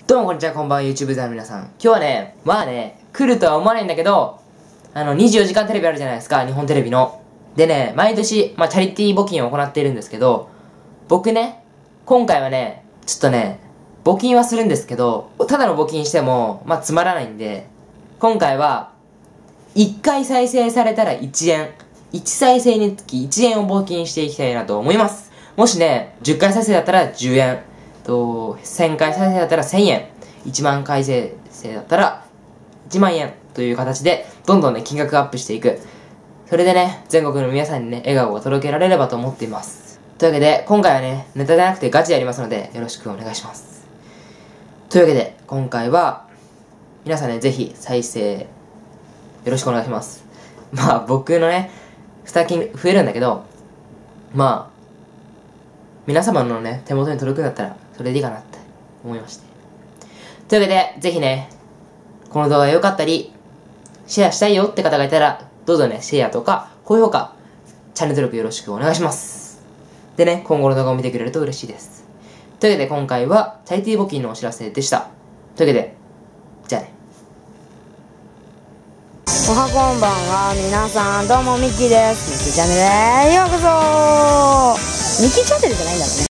どうもこんにちは、こんばんは、YouTube ザーの皆さん。今日はね、来るとは思わないんだけど、24時間テレビあるじゃないですか、日本テレビの。でね、毎年、チャリティー募金を行っているんですけど、僕ね、今回はね、ちょっとね、募金はするんですけど、ただの募金しても、つまらないんで、今回は、1回再生されたら1円、1再生につき1円を募金していきたいなと思います。もしね、10回再生だったら10円、1000回再生だったら1000円、1万回再生だったら1万円という形で、どんどんね、金額アップしていく。それでね、全国の皆さんにね、笑顔を届けられればと思っています。というわけで、今回はね、ネタじゃなくてガチでやりますので、よろしくお願いします。というわけで、今回は、皆さんね、ぜひ再生、よろしくお願いします。僕のね、負担金増えるんだけど、皆様のね、手元に届くんだったら、それでいいかなって思いまして。というわけで、ぜひね、この動画が良かったり、シェアしたいよって方がいたら、どうぞね、シェアとか、高評価、チャンネル登録よろしくお願いします。でね、今後の動画を見てくれると嬉しいです。というわけで、今回は、チャリティー募金のお知らせでした。というわけで、じゃあね。 おはこんばんは、皆さん、どうもミッキーです。ミッキーチャンネルへようこそ。ミッキーチャンネルじゃないんだろうね。